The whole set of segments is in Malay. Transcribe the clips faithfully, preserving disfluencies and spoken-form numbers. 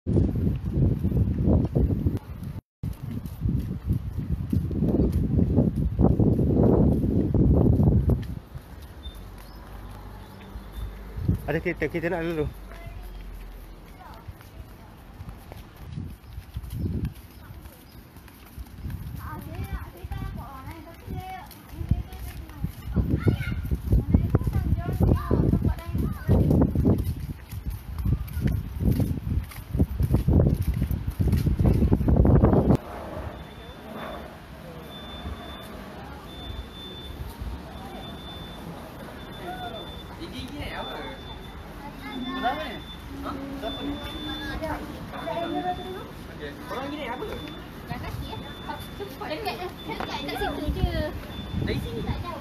Ada kereta, kita nak dulu. Gigi ni apa? Berapa ni? Ha? Siapa ni? Okey. Orang gini apa? Dah kaki ya. Dekat dekat dekat situ je. Dari sini Tak jauh.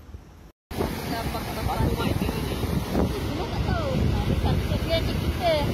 Nampak tak nampak? Semua tak tahu. Satu dia cik kita.